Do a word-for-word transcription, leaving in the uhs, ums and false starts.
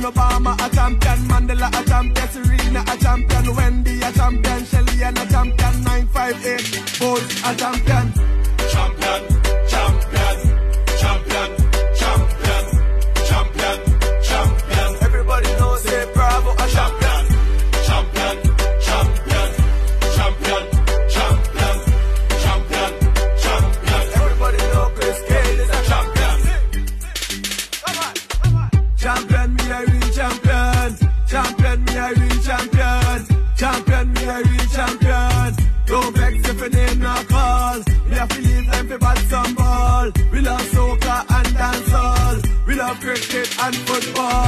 Obama a champion, Mandela a champion, Serena a champion, Wendy a champion, Shelly and a champion, nine five eight, Bulls a champion. Champion, champion, champion, champion, champion, champion. Everybody knows say Bravo a champion. Champion, champion, champion, champion, champion, champion. Everybody know Chris Gayle is a champion. Come on, come on. Champion, me a real champion. Champion, me a real champion. Champion, me a real champion. Don't vex if your name not call. We have to leave them for bad some ball. We love soccer and dancehall. We love cricket and football.